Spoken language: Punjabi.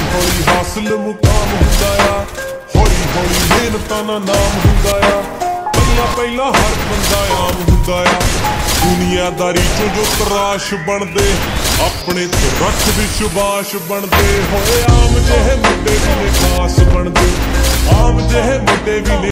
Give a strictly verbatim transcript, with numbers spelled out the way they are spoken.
ਹੌਲੀ ਹਾਸਲ ਮੁਕਾਮ ਹੁੰਦਾ ਆ, ਹੌਲੀ ਹੌਲੀ ਮਿਹਨਤਾਂ ਦਾ ਨਾਮ ਹੁੰਦਾ ਆ। ਪਹਿਲਾਂ ਪਹਿਲਾਂ ਹਰ ਬੰਦਾ ਆਮ ਹੁੰਦਾ ਆ, ਦੁਨੀਆਦਾਰੀ ਚੋਂ ਜੋ ਤਰਾਸ਼ ਬਣਦੇ ਆਪਣੇ ਤੇ ਰੱਖ ਵਿਸ਼ਵਾਸ ਬਣਦੇ ਹੋਏ। ਆਮ ਜਿਹੇ ਮੁੰਡੇ ਵੀ ਨੇ ਖਾਸ ਬਣਦੇ, ਆਮ ਜਿਹੇ ਮੁੰਡੇ ਵੀ ਨੇ